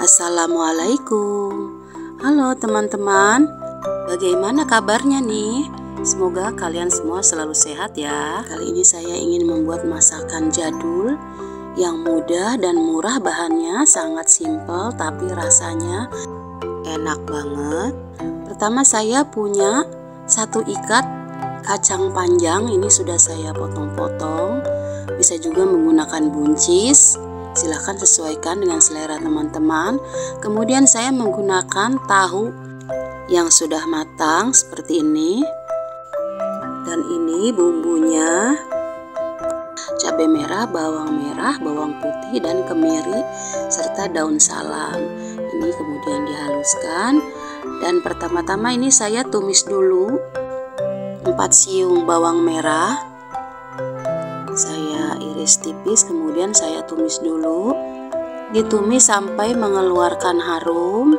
Assalamualaikum. Halo teman-teman, bagaimana kabarnya nih? Semoga kalian semua selalu sehat ya. Kali ini saya ingin membuat masakan jadul yang mudah dan murah, bahannya sangat simpel tapi rasanya enak banget. Pertama saya punya satu ikat kacang panjang, ini sudah saya potong-potong. Bisa juga menggunakan buncis. Silahkan sesuaikan dengan selera teman-teman. Kemudian saya menggunakan tahu yang sudah matang seperti ini. Dan ini bumbunya: cabai merah, bawang putih, dan kemiri, serta daun salam. Ini kemudian dihaluskan. Dan pertama-tama ini saya tumis dulu 4 siung bawang merah. Saya iris tipis, kemudian saya tumis dulu. Ditumis sampai mengeluarkan harum.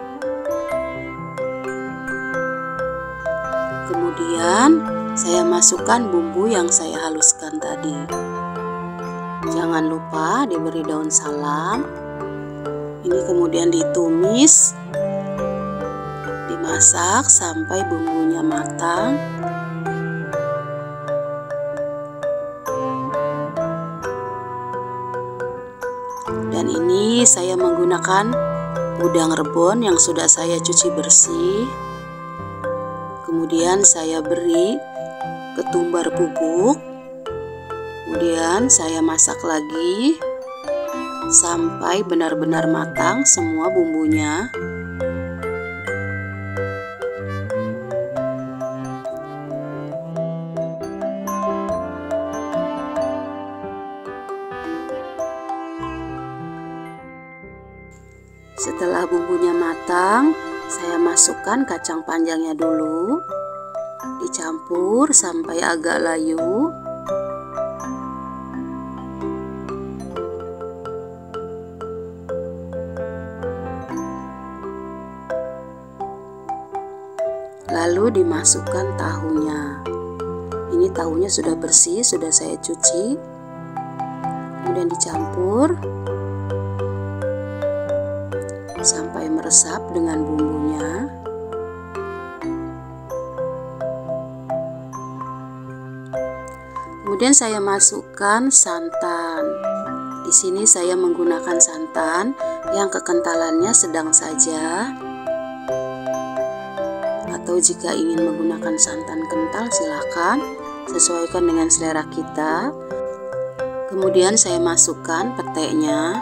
Kemudian saya masukkan bumbu yang saya haluskan tadi. Jangan lupa diberi daun salam. Ini kemudian ditumis, dimasak sampai bumbunya matang. Dan ini saya menggunakan udang rebon yang sudah saya cuci bersih. Kemudian saya beri ketumbar bubuk. Kemudian saya masak lagi sampai benar-benar matang semua bumbunya. Setelah bumbunya matang, saya masukkan kacang panjangnya dulu. Dicampur sampai agak layu. Lalu dimasukkan tahunya. Ini tahunya sudah bersih, sudah saya cuci. Kemudian dicampur sampai meresap dengan bumbunya. Kemudian saya masukkan santan. Di sini saya menggunakan santan yang kekentalannya sedang saja. Atau jika ingin menggunakan santan kental, silakan sesuaikan dengan selera kita. Kemudian saya masukkan petenya.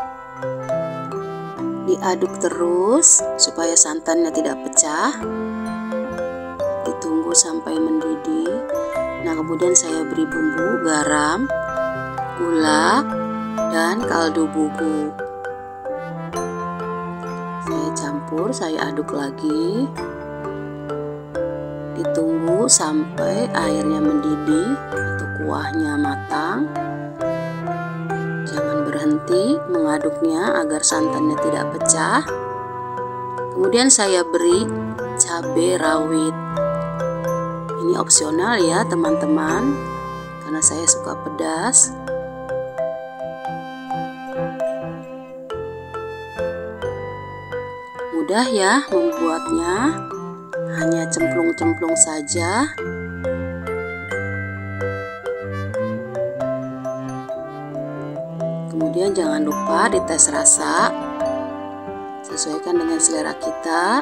Diaduk terus supaya santannya tidak pecah. Ditunggu sampai mendidih. Nah, kemudian saya beri bumbu garam, gula, dan kaldu bubuk. Saya campur, saya aduk lagi. Ditunggu sampai airnya mendidih atau kuahnya matang. Jangan berhenti mengaduknya agar santannya tidak pecah. Kemudian saya beri cabai rawit. Ini opsional ya teman-teman, karena saya suka pedas. Mudah ya membuatnya, hanya cemplung-cemplung saja. Kemudian jangan lupa dites rasa, sesuaikan dengan selera kita.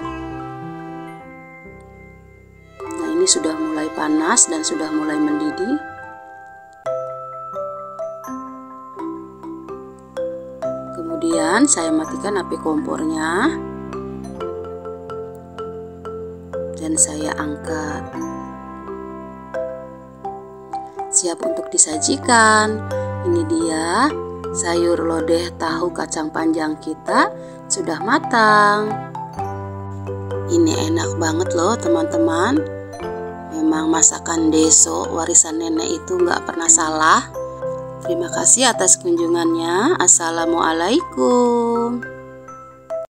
Nah, ini sudah mulai panas dan sudah mulai mendidih. Kemudian saya matikan api kompornya dan saya angkat. Siap untuk disajikan. Ini dia sayur lodeh tahu kacang panjang kita sudah matang. Ini enak banget loh teman-teman. Memang masakan deso warisan nenek itu nggak pernah salah. Terima kasih atas kunjungannya. Assalamualaikum.